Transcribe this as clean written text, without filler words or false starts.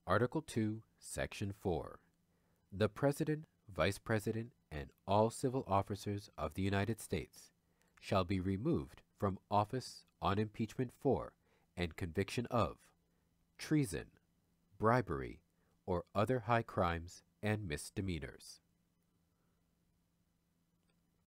Article 2, Section 4. The President, Vice President, and all civil officers of the United States shall be removed from office on impeachment for and conviction of treason, bribery, or other high crimes and misdemeanors.